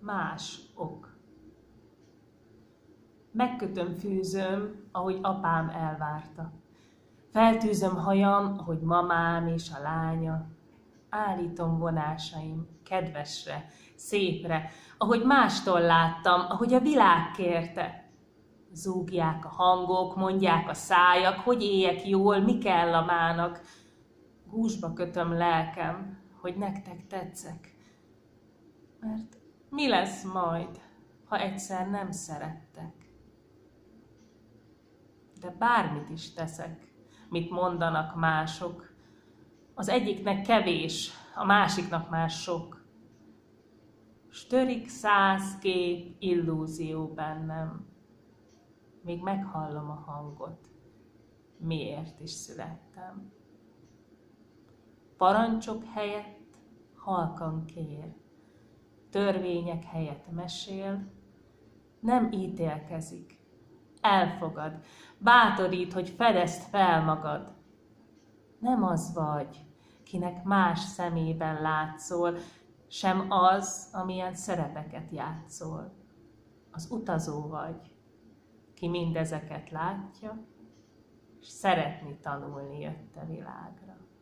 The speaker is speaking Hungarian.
más ok. Megkötöm fűzőm, ahogy apám elvárta. Feltűzöm hajam, ahogy mamám és a lánya. Állítom vonásaim kedvesre, szépre, ahogy mástól láttam, ahogy a világ kérte. Zúgják a hangok, mondják a szájak, hogy éljek jól, mi kell a mának. Gúzsba kötöm lelkem, hogy nektek tetszek. Mert mi lesz majd, ha egyszer nem szerettek? De bármit is teszek, mit mondanak mások, az egyiknek kevés, a másiknak már sok. S törik 100 kép illúzió bennem, még meghallom a hangot, miért is születtem. Parancsok helyett halkan kér, törvények helyett mesél, nem ítélkezik, elfogad, bátorít, hogy fedezd fel magad. Nem az vagy, kinek más szemében látszol, sem az, amilyen szerepeket játszol. Az utazó vagy, ki mindezeket látja, és szeretni tanulni jött a világra.